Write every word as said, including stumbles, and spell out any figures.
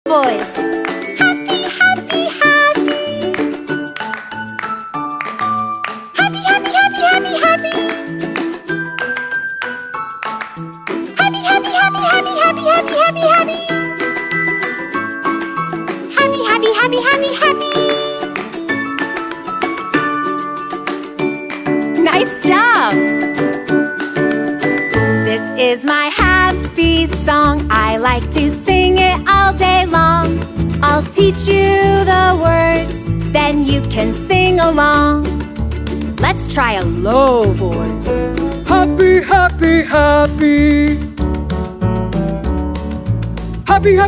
voice. Happy, happy, happy. Happy, happy, happy, happy, happy. Happy, happy, happy, happy, happy, happy, happy, happy. Happy, happy, happy, happy, happy. Nice job! This is my happy song. I like to sing it all day long. I'll teach you the words, then you can sing along. Let's try a low voice. Happy, happy, happy. Happy, happy.